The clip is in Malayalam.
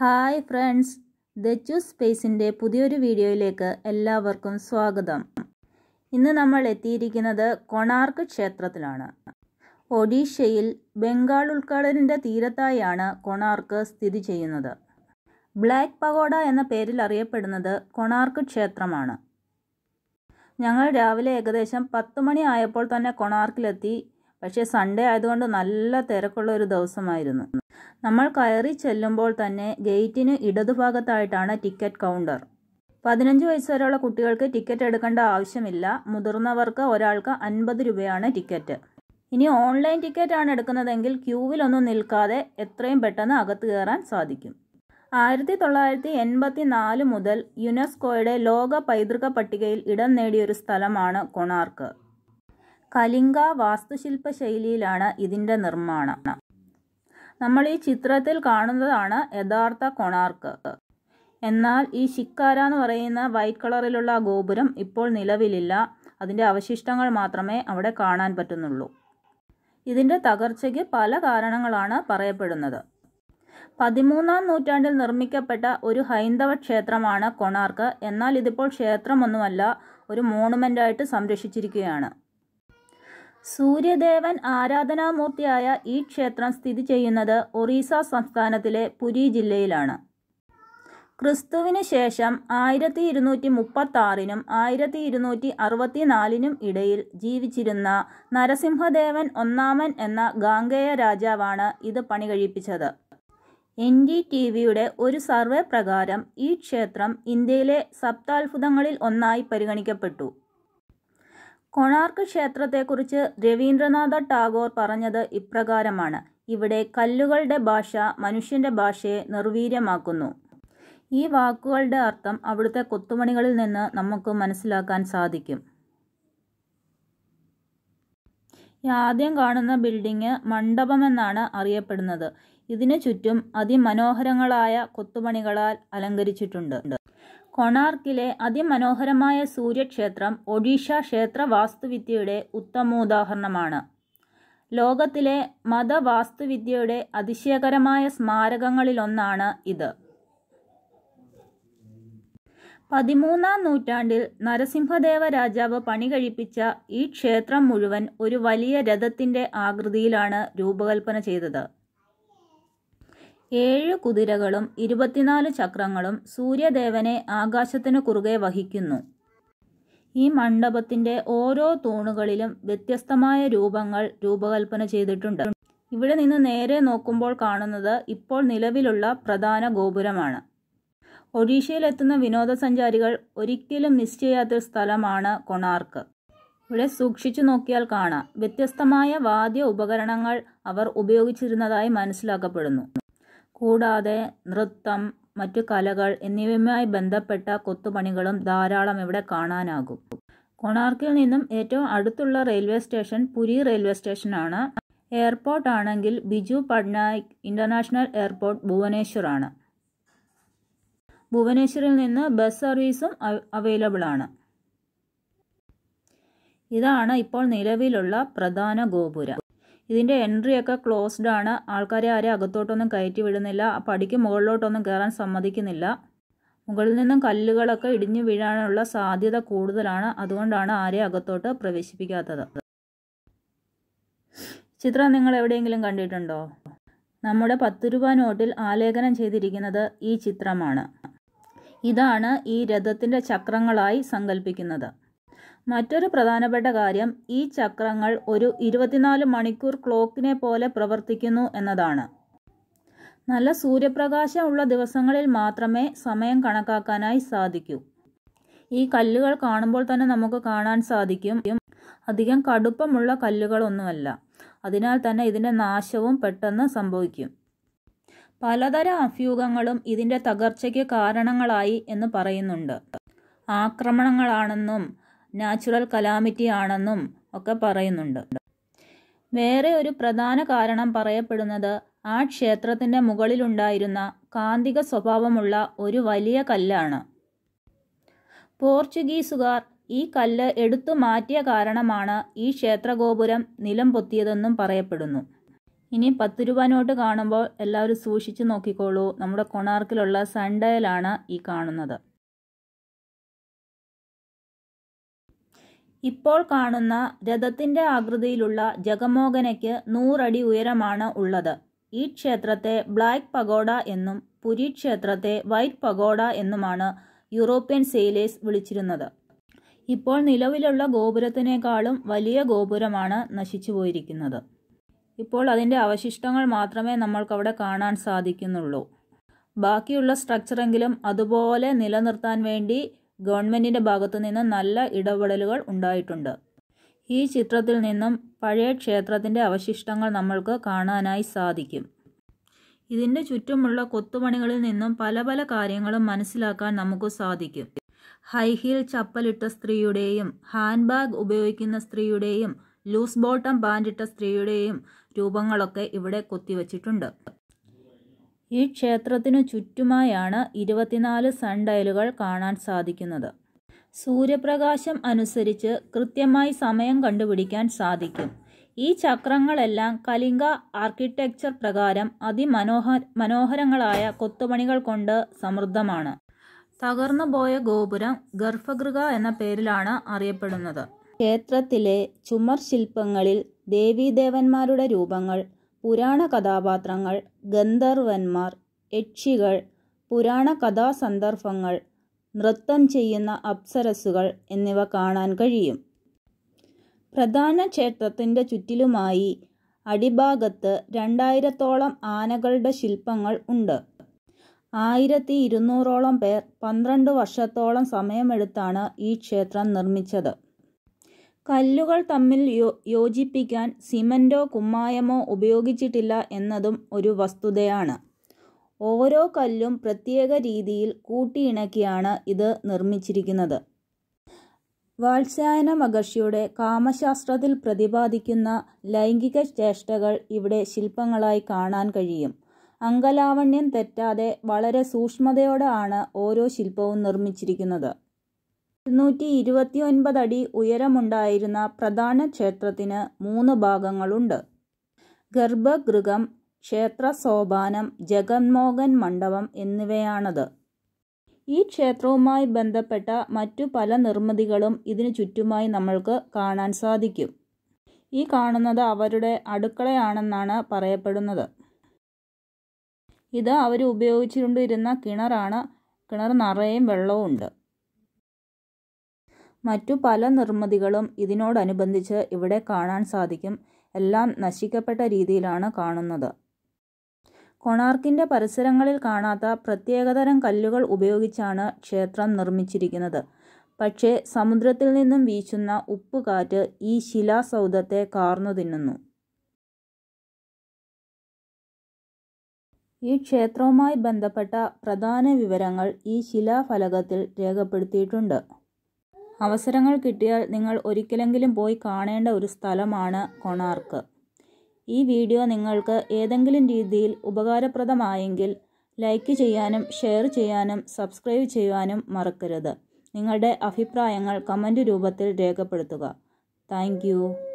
ഹായ് ഫ്രണ്ട്സ്, ദ ചൂസ് സ്പേസിൻ്റെ പുതിയൊരു വീഡിയോയിലേക്ക് എല്ലാവർക്കും സ്വാഗതം. ഇന്ന് നമ്മൾ എത്തിയിരിക്കുന്നത് കൊണാർക്ക് ക്ഷേത്രത്തിലാണ്. ഒഡീഷയിൽ ബംഗാൾ ഉൾക്കടലിൻ്റെ തീരത്തായാണ് കൊണാർക്ക് സ്ഥിതി ചെയ്യുന്നത്. ബ്ലാക്ക് പഗോഡ എന്ന പേരിൽ അറിയപ്പെടുന്നത് കൊണാർക്ക് ക്ഷേത്രമാണ്. ഞങ്ങൾ രാവിലെ ഏകദേശം 10 മണി ആയപ്പോൾ തന്നെ കൊണാർക്കിലെത്തി. പക്ഷേ സൺഡേ ആയതുകൊണ്ട് നല്ല തിരക്കുള്ള ഒരു ദിവസമായിരുന്നു. നമ്മൾ കയറി ചെല്ലുമ്പോൾ തന്നെ ഗേറ്റിന് ഇടതുഭാഗത്തായിട്ടാണ് ടിക്കറ്റ് കൗണ്ടർ. 15 വയസ്സ് വരെയുള്ള കുട്ടികൾക്ക് ടിക്കറ്റ് എടുക്കേണ്ട ആവശ്യമില്ല. മുതിർന്നവർക്ക് ഒരാൾക്ക് 50 രൂപയാണ് ടിക്കറ്റ്. ഇനി ഓൺലൈൻ ടിക്കറ്റ് ആണ് എടുക്കുന്നതെങ്കിൽ ക്യൂവിലൊന്നും നിൽക്കാതെ എത്രയും പെട്ടെന്ന് അകത്ത് കയറാൻ സാധിക്കും. 1984 മുതൽ യുനെസ്കോയുടെ ലോക പൈതൃക പട്ടികയിൽ ഇടം നേടിയൊരു സ്ഥലമാണ് കൊണാർക്ക്. കലിംഗ വാസ്തുശില്പ ശൈലിയിലാണ് ഇതിൻ്റെ നിർമ്മാണം. നമ്മൾ ഈ ചിത്രത്തിൽ കാണുന്നതാണ് യഥാർത്ഥ കൊണാർക്ക്. എന്നാൽ ഈ ശിക്കാര എന്ന് പറയുന്ന വൈറ്റ് കളറിലുള്ള ഗോപുരം ഇപ്പോൾ നിലവിലില്ല. അതിൻ്റെ അവശിഷ്ടങ്ങൾ മാത്രമേ അവിടെ കാണാൻ പറ്റുന്നുള്ളൂ. ഇതിൻ്റെ തകർച്ചയ്ക്ക് പല കാരണങ്ങളാണ് പറയപ്പെടുന്നത്. 13-ാം നൂറ്റാണ്ടിൽ നിർമ്മിക്കപ്പെട്ട ഒരു ഹൈന്ദവ ക്ഷേത്രമാണ് കൊണാർക്ക്. എന്നാൽ ഇതിപ്പോൾ ക്ഷേത്രമൊന്നുമല്ല, ഒരു മോണുമെൻ്റായിട്ട് സംരക്ഷിച്ചിരിക്കുകയാണ്. സൂര്യദേവൻ ആരാധനാമൂർത്തിയായ ഈ ക്ഷേത്രം സ്ഥിതി ചെയ്യുന്നത് ഒറീസ സംസ്ഥാനത്തിലെ പുരി ജില്ലയിലാണ്. ക്രിസ്തുവിന് ശേഷം 1236-നും 1264-നും ഇടയിൽ ജീവിച്ചിരുന്ന നരസിംഹദേവൻ ഒന്നാമൻ എന്ന ഗാംഗേയ രാജാവാണ് ഇത് പണി കഴിപ്പിച്ചത്. NDTVയുടെ ഒരു സർവേ പ്രകാരം ഈ ക്ഷേത്രം ഇന്ത്യയിലെ സപ്താത്ഭുതങ്ങളിൽ ഒന്നായി പരിഗണിക്കപ്പെട്ടു. കൊണാർക്ക് ക്ഷേത്രത്തെക്കുറിച്ച് രവീന്ദ്രനാഥ ടാഗോർ പറഞ്ഞത് ഇപ്രകാരമാണ്: ഇവിടെ കല്ലുകളുടെ ഭാഷ മനുഷ്യൻ്റെ ഭാഷയെ നിർവീര്യമാക്കുന്നു. ഈ വാക്കുകളുടെ അർത്ഥം അവിടുത്തെ കൊത്തുപണികളിൽ നിന്ന് നമുക്ക് മനസ്സിലാക്കാൻ സാധിക്കും. ആദ്യം കാണുന്ന ബിൽഡിംഗ് മണ്ഡപമെന്നാണ് അറിയപ്പെടുന്നത്. ഇതിനു ചുറ്റും അതിമനോഹരങ്ങളായ കൊത്തുപണികളാൽ അലങ്കരിച്ചിട്ടുണ്ട്. കൊണാർക്കിലെ അതിമനോഹരമായ സൂര്യക്ഷേത്രം ഒഡീഷ ക്ഷേത്ര വാസ്തുവിദ്യയുടെ ഉത്തമോദാഹരണമാണ്. ലോകത്തിലെ മതവാസ്തുവിദ്യയുടെ അതിശയകരമായ സ്മാരകങ്ങളിലൊന്നാണ് ഇത്. 13-ാം നൂറ്റാണ്ടിൽ നരസിംഹദേവ രാജാവ് പണി കഴിപ്പിച്ച ഈ ക്ഷേത്രം മുഴുവൻ ഒരു വലിയ രഥത്തിൻ്റെ ആകൃതിയിലാണ് രൂപകൽപ്പന ചെയ്തത്. 7 കുതിരകളും 24 ചക്രങ്ങളും സൂര്യദേവനെ ആകാശത്തിന് കുറുകെ വഹിക്കുന്നു. ഈ മണ്ഡപത്തിൻ്റെ ഓരോ തൂണുകളിലും വ്യത്യസ്തമായ രൂപങ്ങൾ രൂപകൽപ്പന ചെയ്തിട്ടുണ്ട്. ഇവിടെ നിന്ന് നേരെ നോക്കുമ്പോൾ കാണുന്നത് ഇപ്പോൾ നിലവിലുള്ള പ്രധാന ഗോപുരമാണ്. ഒഡീഷയിലെത്തുന്ന വിനോദസഞ്ചാരികൾ ഒരിക്കലും മിസ് ചെയ്യാത്തൊരു സ്ഥലമാണ് കൊണാർക്ക്. ഇവിടെ സൂക്ഷിച്ചു നോക്കിയാൽ കാണാം, വ്യത്യസ്തമായ വാദ്യ ഉപകരണങ്ങൾ അവർ ഉപയോഗിച്ചിരുന്നതായി മനസ്സിലാക്കപ്പെടുന്നു. കൂടാതെ നൃത്തം, മറ്റു കലകൾ എന്നിവയുമായി ബന്ധപ്പെട്ട കൊത്തുപണികളും ധാരാളം ഇവിടെ കാണാനാകും. കൊണാർക്കിൽ നിന്നും ഏറ്റവും അടുത്തുള്ള റെയിൽവേ സ്റ്റേഷൻ പുരി റെയിൽവേ സ്റ്റേഷനാണ്. എയർപോർട്ട് ആണെങ്കിൽ ബിജു പട്നായിക് ഇൻ്റർനാഷണൽ എയർപോർട്ട് ഭുവനേശ്വർ ആണ്. ഭുവനേശ്വറിൽ നിന്ന് ബസ് സർവീസും അവൈലബിൾ ആണ്. ഇതാണ് ഇപ്പോൾ നിലവിലുള്ള പ്രധാന ഗോപുരം. ഇതിൻ്റെ എൻട്രിയൊക്കെ ക്ലോസ്ഡ് ആണ്. ആൾക്കാരെ ആരെയും അകത്തോട്ടൊന്നും കയറ്റി വിടുന്നില്ല. പടിക്ക് മുകളിലോട്ടൊന്നും കയറാൻ സമ്മതിക്കുന്നില്ല. മുകളിൽ നിന്നും കല്ലുകളൊക്കെ ഇടിഞ്ഞു വീഴാനുള്ള സാധ്യത കൂടുതലാണ്. അതുകൊണ്ടാണ് ആരെയും അകത്തോട്ട് പ്രവേശിപ്പിക്കാത്തത്. ചിത്രം നിങ്ങൾ എവിടെയെങ്കിലും കണ്ടിട്ടുണ്ടോ? നമ്മുടെ 10 രൂപ നോട്ടിൽ ആലേഖനം ചെയ്തിരിക്കുന്നത് ഈ ചിത്രമാണ്. ഇതാണ് ഈ രഥത്തിൻ്റെ ചക്രങ്ങളായി സങ്കല്പിക്കുന്നത്. മറ്റൊരു പ്രധാനപ്പെട്ട കാര്യം, ഈ ചക്രങ്ങൾ ഒരു 24 മണിക്കൂർ ക്ലോക്കിനെ പോലെ പ്രവർത്തിക്കുന്നു എന്നതാണ്. നല്ല സൂര്യപ്രകാശം ഉള്ള ദിവസങ്ങളിൽ മാത്രമേ സമയം കണക്കാക്കാനായി സാധിക്കൂ. ഈ കല്ലുകൾ കാണുമ്പോൾ തന്നെ നമുക്ക് കാണാൻ സാധിക്കും, അധികം കടുപ്പമുള്ള കല്ലുകളൊന്നുമല്ല. അതിനാൽ തന്നെ ഇതിൻ്റെ നാശവും പെട്ടെന്ന് സംഭവിക്കും. പലതരം അഭ്യൂഹങ്ങളും ഇതിൻ്റെ തകർച്ചയ്ക്ക് കാരണങ്ങളായി എന്ന് പറയുന്നുണ്ട്. ആക്രമണങ്ങളാണെന്നും നാച്ചുറൽ കലാമിറ്റി ആണെന്നും ഒക്കെ പറയുന്നുണ്ട്. വേറെ ഒരു പ്രധാന കാരണം പറയപ്പെടുന്നത് ആ ക്ഷേത്രത്തിൻ്റെ മുകളിലുണ്ടായിരുന്ന കാന്തിക സ്വഭാവമുള്ള ഒരു വലിയ കല്ലാണ്. പോർച്ചുഗീസുകാർ ഈ കല്ല് എടുത്തു മാറ്റിയ കാരണമാണ് ഈ ക്ഷേത്രഗോപുരം നിലം പൊത്തിയതെന്നും പറയപ്പെടുന്നു. ഇനി 10 രൂപ നോട്ട് കാണുമ്പോൾ എല്ലാവരും സൂക്ഷിച്ചു നോക്കിക്കോളൂ. നമ്മുടെ കൊണാർക്കിലുള്ള സൺഡയലാണ് ഈ കാണുന്നത്. ഇപ്പോൾ കാണുന്ന രഥത്തിൻ്റെ ആകൃതിയിലുള്ള ജഗമോഹനയ്ക്ക് 100 അടി ഉയരമാണ് ഉള്ളത്. ഈ ക്ഷേത്രത്തെ ബ്ലാക്ക് പഗോഡ എന്നും പുരി ക്ഷേത്രത്തെ വൈറ്റ് പഗോഡ എന്നുമാണ് യൂറോപ്യൻ സെയിലേഴ്സ് വിളിച്ചിരുന്നത്. ഇപ്പോൾ നിലവിലുള്ള ഗോപുരത്തിനേക്കാളും വലിയ ഗോപുരമാണ് നശിച്ചു പോയിരിക്കുന്നത്. ഇപ്പോൾ അതിൻ്റെ അവശിഷ്ടങ്ങൾ മാത്രമേ നമ്മൾക്കവിടെ കാണാൻ സാധിക്കുന്നുള്ളൂ. ബാക്കിയുള്ള സ്ട്രക്ചറെങ്കിലും അതുപോലെ നിലനിർത്താൻ വേണ്ടി ഗവൺമെൻറ്റിൻ്റെ ഭാഗത്തു നിന്ന് നല്ല ഇടപെടലുകൾ ഉണ്ടായിട്ടുണ്ട്. ഈ ചിത്രത്തിൽ നിന്നും പഴയ ക്ഷേത്രത്തിൻ്റെ അവശിഷ്ടങ്ങൾ നമ്മൾക്ക് കാണാനായി സാധിക്കും. ഇതിൻ്റെ ചുറ്റുമുള്ള കൊത്തുപണികളിൽ നിന്നും പല പല കാര്യങ്ങളും മനസ്സിലാക്കാൻ നമുക്ക് സാധിക്കും. ഹൈ ഹീൽ ചപ്പലിട്ട സ്ത്രീയുടെയും ഹാൻഡ് ബാഗ് ഉപയോഗിക്കുന്ന സ്ത്രീയുടെയും ലൂസ് ബോട്ടം പാൻറ്റിട്ട സ്ത്രീയുടെയും രൂപങ്ങളൊക്കെ ഇവിടെ കൊത്തിവച്ചിട്ടുണ്ട്. ഈ ക്ഷേത്രത്തിനു ചുറ്റുമായാണ് 24 സൺഡയലുകൾ കാണാൻ സാധിക്കുന്നത്. സൂര്യപ്രകാശം അനുസരിച്ച് കൃത്യമായി സമയം കണ്ടുപിടിക്കാൻ സാധിക്കും. ഈ ചക്രങ്ങളെല്ലാം കലിംഗ ആർക്കിടെക്ചർ പ്രകാരം മനോഹരങ്ങളായ കൊത്തുപണികൾ കൊണ്ട് സമൃദ്ധമാണ്. തകർന്നുപോയ ഗോപുരം ഗർഭഗൃഹ എന്ന പേരിലാണ് അറിയപ്പെടുന്നത്. ക്ഷേത്രത്തിലെ ചുമർ ശില്പങ്ങളിൽ ദേവീദേവന്മാരുടെ രൂപങ്ങൾ, പുരാണ കഥാപാത്രങ്ങൾ, ഗന്ധർവന്മാർ, യക്ഷികൾ, പുരാണ കഥാസന്ദർഭങ്ങൾ, നൃത്തം ചെയ്യുന്ന അപ്സരസ്സുകൾ എന്നിവ കാണാൻ കഴിയും. പ്രധാന ക്ഷേത്രത്തിൻ്റെ ചുറ്റിലുമായി അടിഭാഗത്ത് 2000-ഓളം ആനകളുടെ ശില്പങ്ങൾ ഉണ്ട്. 1200-ഓളം പേർ 12 വർഷത്തോളം സമയമെടുത്താണ് ഈ ക്ഷേത്രം നിർമ്മിച്ചത്. കല്ലുകൾ തമ്മിൽ യോജിപ്പിക്കാൻ സിമൻറ്റോ കുമ്മായമോ ഉപയോഗിച്ചിട്ടില്ല എന്നതും ഒരു വസ്തുതയാണ്. ഓരോ കല്ലും പ്രത്യേക രീതിയിൽ കൂട്ടിയിണക്കിയാണ് ഇത് നിർമ്മിച്ചിരിക്കുന്നത്. വാത്സ്യായന മഹർഷിയുടെ കാമശാസ്ത്രത്തിൽ പ്രതിപാദിക്കുന്ന ലൈംഗിക ചേഷ്ടകൾ ഇവിടെ ശില്പങ്ങളായി കാണാൻ കഴിയും. അംഗലാവണ്യം തെറ്റാതെ വളരെ സൂക്ഷ്മതയോടെ ആണ് ഓരോ ശില്പവും നിർമ്മിച്ചിരിക്കുന്നത്. 229 അടി ഉയരമുണ്ടായിരുന്ന പ്രധാന ക്ഷേത്രത്തിന് 3 ഭാഗങ്ങളുണ്ട്. ഗർഭഗൃഹം, ക്ഷേത്ര സോപാനം, ജഗന്മോഹൻ മണ്ഡപം എന്നിവയാണത്. ഈ ക്ഷേത്രവുമായി ബന്ധപ്പെട്ട മറ്റു പല നിർമ്മിതികളും ഇതിനു ചുറ്റുമായി നമ്മൾക്ക് കാണാൻ സാധിക്കും. ഈ കാണുന്നത് അവരുടെ അടുക്കളയാണെന്നാണ് പറയപ്പെടുന്നത്. ഇത് അവർ ഉപയോഗിച്ചുകൊണ്ടിരുന്ന കിണറാണ്. കിണർ നിറയെ വെള്ളവും ഉണ്ട്. മറ്റു പല നിർമ്മിതികളും ഇതിനോടനുബന്ധിച്ച് ഇവിടെ കാണാൻ സാധിക്കും. എല്ലാം നശിക്കപ്പെട്ട രീതിയിലാണ് കാണുന്നത്. കൊണാർക്കിൻ്റെ പരിസരങ്ങളിൽ കാണാത്ത പ്രത്യേകതരം കല്ലുകൾ ഉപയോഗിച്ചാണ് ക്ഷേത്രം നിർമ്മിച്ചിരിക്കുന്നത്. പക്ഷേ സമുദ്രത്തിൽ നിന്നും വീശുന്ന ഉപ്പുകാറ്റ് ഈ ശിലാസൗധത്തെ കാർന്നു തിന്നുന്നു. ഈ ക്ഷേത്രവുമായി ബന്ധപ്പെട്ട പ്രധാന വിവരങ്ങൾ ഈ ശിലാഫലകത്തിൽ രേഖപ്പെടുത്തിയിട്ടുണ്ട്. അവസരങ്ങൾ കിട്ടിയാൽ നിങ്ങൾ ഒരിക്കലെങ്കിലും പോയി കാണേണ്ട ഒരു സ്ഥലമാണ് കൊണാർക്ക്. ഈ വീഡിയോ നിങ്ങൾക്ക് ഏതെങ്കിലും രീതിയിൽ ഉപകാരപ്രദമായെങ്കിൽ ലൈക്ക് ചെയ്യാനും ഷെയർ ചെയ്യാനും സബ്സ്ക്രൈബ് ചെയ്യാനും മറക്കരുത്. നിങ്ങളുടെ അഭിപ്രായങ്ങൾ കമൻറ്റ് രൂപത്തിൽ രേഖപ്പെടുത്തുക. Thank U.